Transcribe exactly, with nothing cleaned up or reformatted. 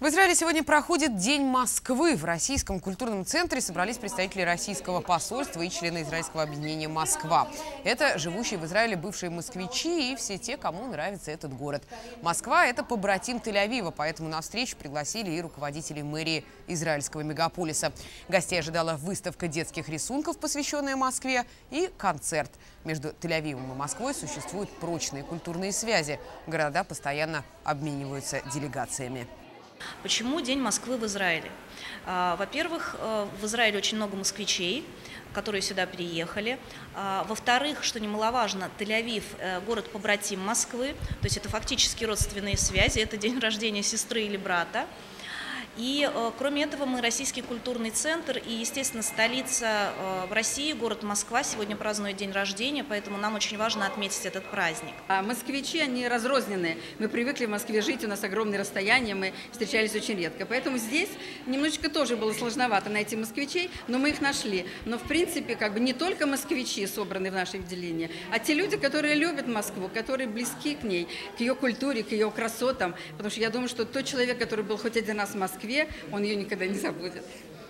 В Израиле сегодня проходит День Москвы. В Российском культурном центре собрались представители российского посольства и члены израильского объединения «Москва». Это живущие в Израиле бывшие москвичи и все те, кому нравится этот город. Москва – это побратим Тель-Авива, поэтому на встречу пригласили и руководителей мэрии израильского мегаполиса. Гостей ожидала выставка детских рисунков, посвященная Москве, и концерт. Между Тель-Авивом и Москвой существуют прочные культурные связи. Города постоянно обмениваются делегациями. Почему День Москвы в Израиле? Во-первых, в Израиле очень много москвичей, которые сюда приехали. Во-вторых, что немаловажно, Тель-Авив – город-побратим Москвы, то есть это фактически родственные связи, это день рождения сестры или брата. И кроме этого мы Российский культурный центр и, естественно, столица в России, город Москва, сегодня празднует день рождения, поэтому нам очень важно отметить этот праздник. А москвичи, они разрозненные. Мы привыкли в Москве жить, у нас огромные расстояния, мы встречались очень редко. Поэтому здесь немножечко тоже было сложновато найти москвичей, но мы их нашли. Но в принципе как бы не только москвичи собраны в нашем отделении, а те люди, которые любят Москву, которые близки к ней, к ее культуре, к ее красотам. Потому что я думаю, что тот человек, который был хоть один раз в Москве, он ее никогда не забудет.